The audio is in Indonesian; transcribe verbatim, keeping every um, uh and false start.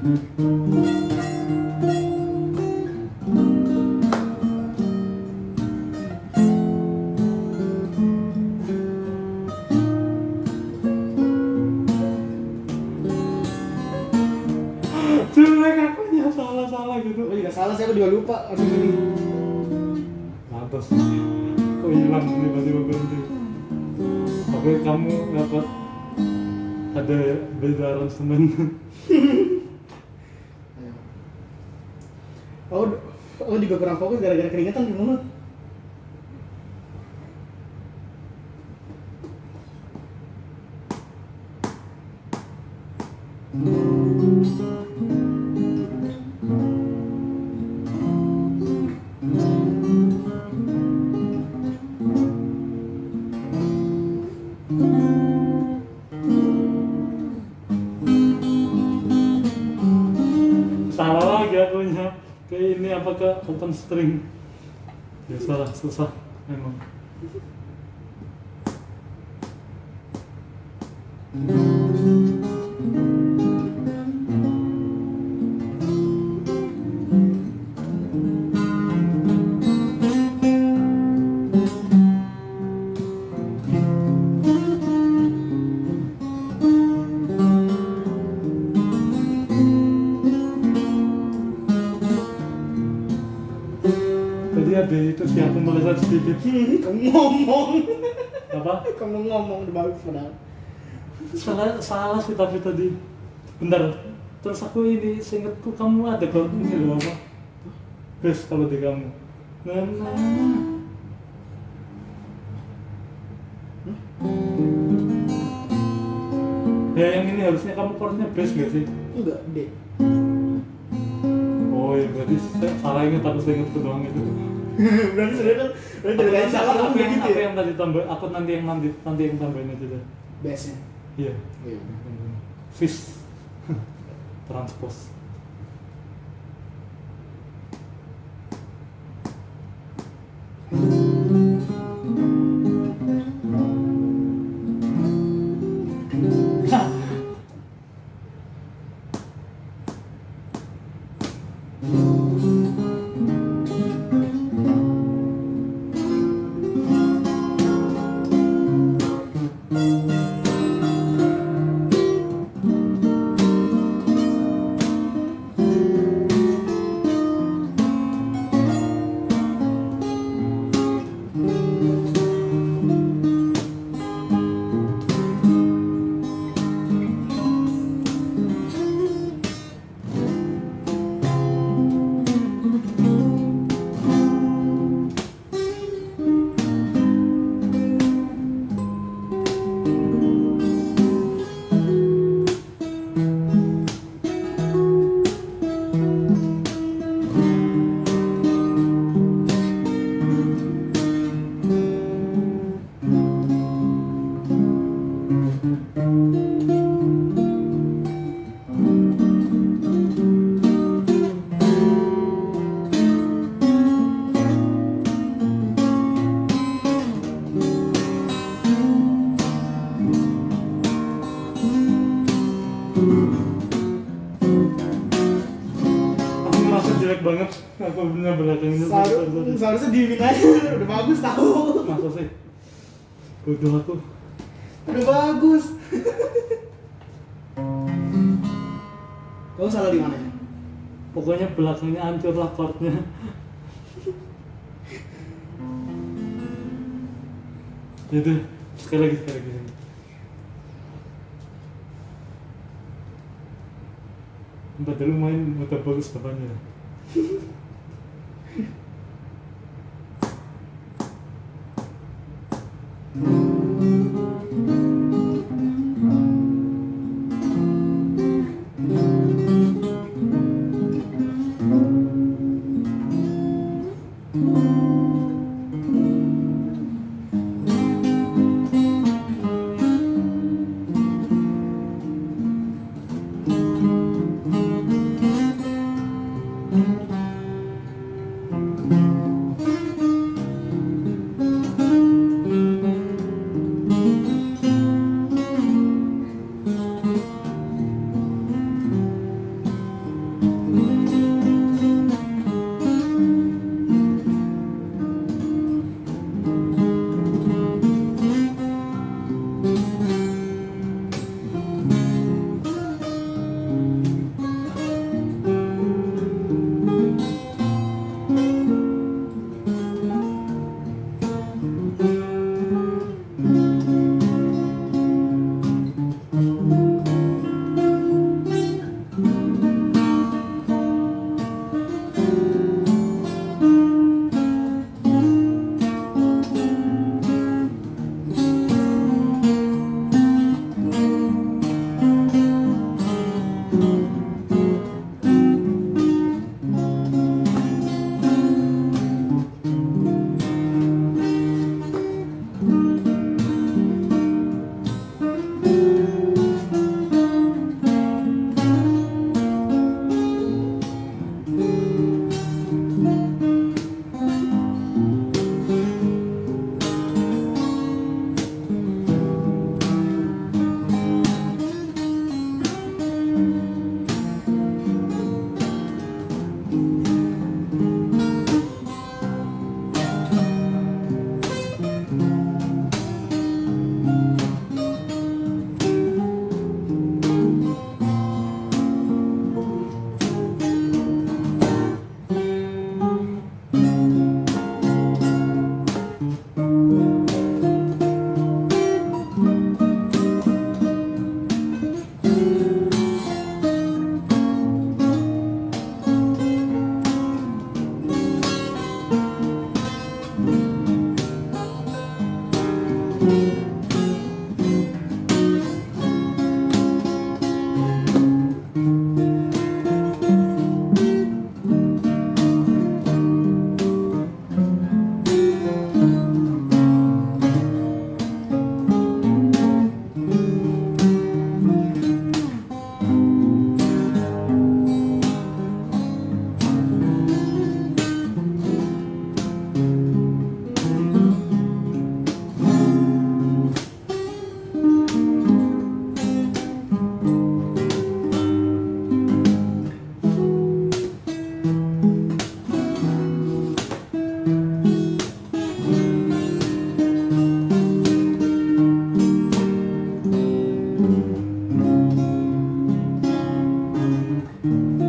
Jelek akunya, salah-salah gitu. Oh iya salah sih, aku juga lupa langsung gini. Lantas kok hilang tiba-tiba berhenti. Oke, kamu dapat ada beda aransemen. Oh, oh juga kurang fokus gara-gara keringetan di mulut. Salah lagi akunya. Kayak ini apakah open string? Ya salah, susah memang. Tadi ada itu sih aku meleset sedikit. Hmm, kamu ngomong. Apa? Kamu ngomong udah bagus padahal. Salah, salah sih tapi tadi. Bentar. Terus aku ini seingetku kamu ada kok ini loh apa? Bass kalau di kamu. Nah, nah, nah. Ya yang ini harusnya kamu chordnya bass gak sih? Enggak, D. Oh iya berarti saya salah inget, aku seingetku doang itu. Berarti sebenarnya kan berarti dari tadi salah Aku kamu yang, gitu aku ya. yang tadi tambah, aku nanti yang nanti nanti yang tambahin itu deh. Bassnya. Iya. Iya. Fish. Transpose. Aku merasa jelek banget. Aku bener belakang ini. Seharusnya seharusnya diemin aja, udah bagus tahu. Masa sih? Bodoh aku. Udah bagus. Kamu salah di mana ya? Pokoknya belakangnya hancur lah chordnya. Itu sekali lagi sekali lagi. Entah dulu main muter bagus depannya. Gus.